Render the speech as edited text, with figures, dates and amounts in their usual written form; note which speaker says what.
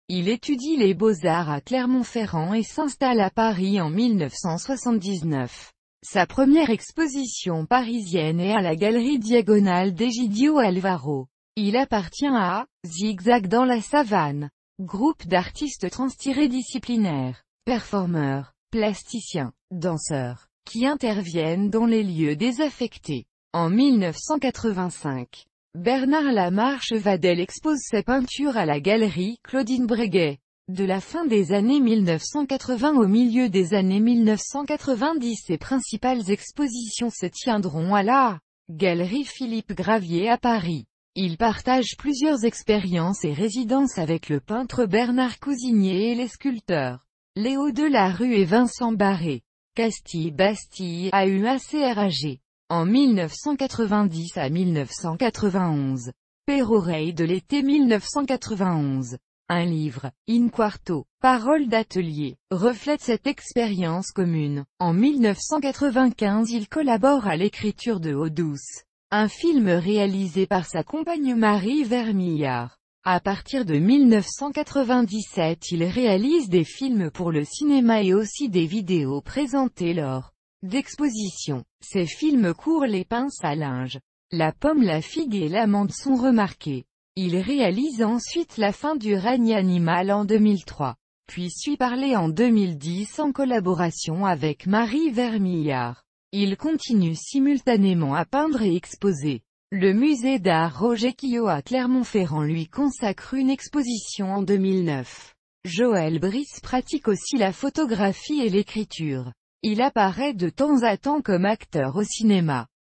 Speaker 1: Il étudie les beaux-arts à Clermont-Ferrand et s'installe à Paris en 1979. Sa première exposition parisienne est à la Galerie Diagonale d'Egidio Alvaro. Il appartient à Zigzag dans la savane, groupe d'artistes transdisciplinaires, performeurs, plasticiens, danseurs, qui interviennent dans les lieux désaffectés. En 1985, Bernard Lamarche-Vadel expose ses peintures à la galerie Claudine Breguet. De la fin des années 1980 au milieu des années 1990, ses principales expositions se tiendront à la Galerie Philippe Gravier à Paris. Il partage plusieurs expériences et résidences avec le peintre Bernard Cousigné et les sculpteurs Léo Delarue et Vincent Barré. Castille-Bastille, AUACRAG. En 1990 à 1991. Péroreille de l'été 1991. Un livre, In Quarto, Paroles d'atelier, reflète cette expérience commune. En 1995 il collabore à l'écriture de Eau douce, un film réalisé par sa compagne Marie Vermillard. À partir de 1997 il réalise des films pour le cinéma et aussi des vidéos présentées lors d'expositions. Ses films courts Les pinces à linge, La pomme, la figue et l'amande sont remarqués. Il réalise ensuite La fin du règne animal en 2003, puis Suis parler en 2010 en collaboration avec Marie Vermillard. Il continue simultanément à peindre et exposer. Le musée d'art Roger Quillot à Clermont-Ferrand lui consacre une exposition en 2009. Joël Brice pratique aussi la photographie et l'écriture. Il apparaît de temps à temps comme acteur au cinéma.